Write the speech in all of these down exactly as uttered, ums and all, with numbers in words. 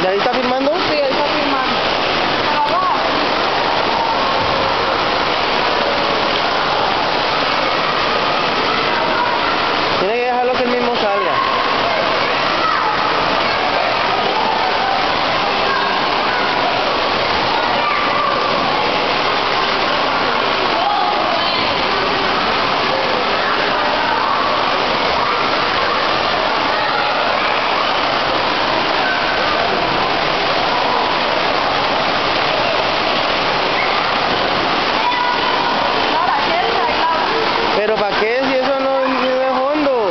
¿Ahí está filmando? Sí, él está filmando. Tiene que dejarlo que él mismo salga. ¿Pero para qué? Si eso no, no es hondo.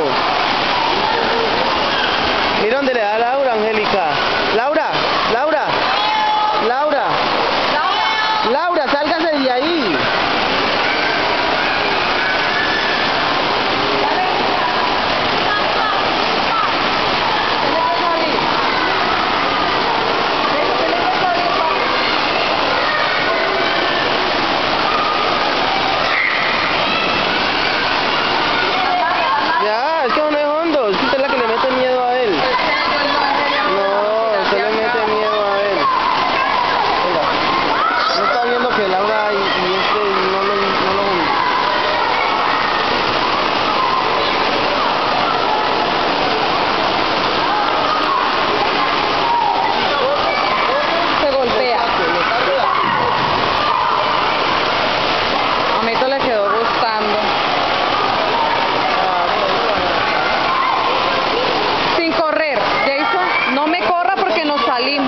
Mira dónde le da Laura, Angélica. Laura, Laura, Laura, Laura, sálgase de ahí. Ya, es que no es hondo, es que usted es la que le mete miedo a él. No, usted le mete miedo a él. Venga, no está viendo que Laura y, y este no lo, no lo unen. Se golpea. A Mito le quedó gustando. Sin correr, Jason, no me corra porque nos salimos.